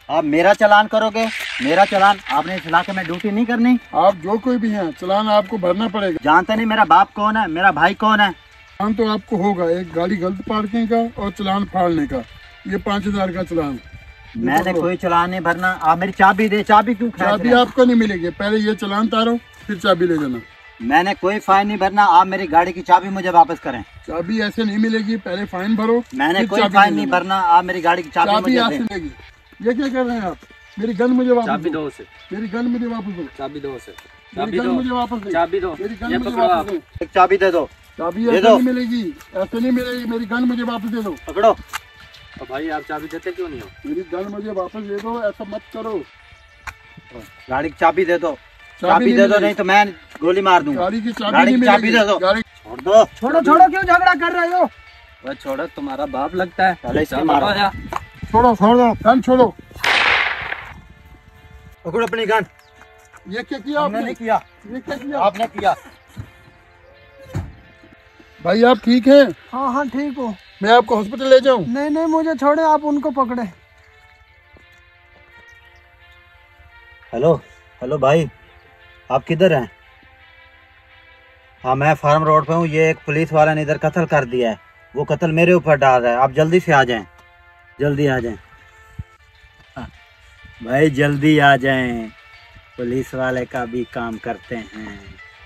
आप मेरा चालान करोगे? मेरा चालान? आपने इस इलाके में ड्यूटी नहीं करनी? आप जो कोई भी हैं, चालान आपको भरना पड़ेगा। जानते नहीं मेरा बाप कौन है, मेरा भाई कौन है? चालान तो आपको होगा, एक गाड़ी गलत पार्किंग का और चालान फाड़ने का, ये 5,000 का चालान। मैंने कोई चालान नहीं भरना। आप मेरी चाबी दे। चाबी क्यों खींच रहे हैं? चाबी आपको नहीं मिलेगी, पहले ये चालान तारो फिर चाबी ले जाना। मैंने कोई फाइन नहीं भरना। आप मेरी गाड़ी की चाबी मुझे वापस करें। चाबी ऐसे नहीं मिलेगी, पहले फाइन भरो। मैंने कोई फाइन नहीं भरना। आप मेरी गाड़ी की चाबी मुझे आपसे दें। लेगी। ये क्या कर रहे हैं आप? मेरी गन मुझे वापस चाबी दो। दो उसे। मेरी गन मुझे वापस दो। चाबी दो उसे। मेरी चाबी गन दो। मुझे वापस दो। चाबी दो। मेरी गन ये मुझे पकड़ो वापस आप। दो। एक चाबी दे दो। चाबी दे ऐसे दो। नहीं मिलेगी, ऐसे नहीं मिलेगी। मेरी गन मुझे वापस दे दो। पकड़ो। तो भाई आप चाबी देते क्यों नहीं हो? मेरी गन मुझे वापस दे दो, ऐसा मत करो। गाड़ी की चाबी दे दो। चाबी चाबी नहीं दे दो, मिलेगी। नहीं तो मैं गोली मार दूंगा। गाड़ी की चाबी गाड़ी नहीं की चाबी मिलेगी। दे दो। गाड़ी छोड़ दो। छोड़ो छोड़ो, क्यों झगड़ा कर रहे हो? वह छोड़ो, तुम्हारा बाप लगता है। पहले इसको चलो, मारो। आजा। छोड़ो, छोड़ो गन छोड़ो। पकड़ो अपनी गन। ये क्या किया हमने आपने? नहीं किया। ये क्या किया? आपने किया। भाई आप ठीक हैं? हाँ हाँ ठीक हो। मैं आपको हॉस्पिटल ले जाऊं? नहीं नहीं, मुझे छोड़े, आप उनको पकड़े। हेलो हेलो भाई, आप किधर हैं? हाँ, मैं फार्म रोड पे हूँ। ये एक पुलिस वाला ने इधर कत्ल कर दिया है। वो कत्ल मेरे ऊपर डाल रहा है। आप जल्दी से आ जाएं। जल्दी आ जाएं भाई, जल्दी आ जाएं। पुलिस वाले का भी काम करते हैं।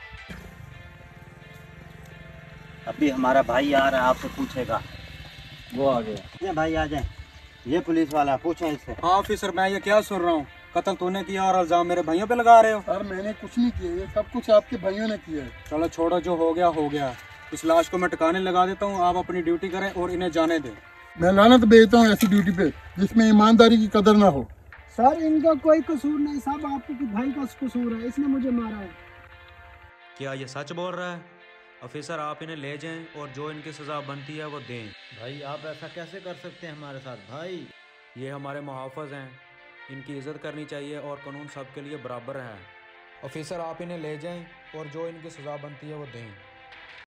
अभी हमारा भाई आ रहा है, आपसे पूछेगा। वो आ गया। ये भाई आ जाएं। ये पुलिस वाला, पूछें इससे। हाँ ऑफिसर, मैं ये क्या सुन रहा हूँ? कत्ल तूने किया और इल्जाम मेरे भाइयों पे लगा रहे हो। सर मैंने कुछ नहीं किया, ये सब कुछ आपके भाइयों ने किया है। चलो छोड़ो, जो हो गया हो गया। इस लाश को मैं टिकाने लगा देता हूँ, आप अपनी ड्यूटी करें और इन्हें जाने दें। मैं लानत भेजता हूँ ऐसी ड्यूटी पे जिसमें ईमानदारी की कदर ना हो। सर इनका कोई कसूर नहीं, सब आपके भाई का कसूर है, इसने मुझे मारा है। क्या ये सच बोल रहा है? ऑफिसर आप इन्हें ले जाएं और जो इनकी सज़ा बनती है वो दें। भाई आप ऐसा कैसे कर सकते हैं हमारे साथ? भाई ये हमारे मुहाफ़िज़ हैं, इनकी इज़्ज़त करनी चाहिए और कानून सबके लिए बराबर है। ऑफिसर आप इन्हें ले जाएं और जो इनकी सज़ा बनती है वो दें।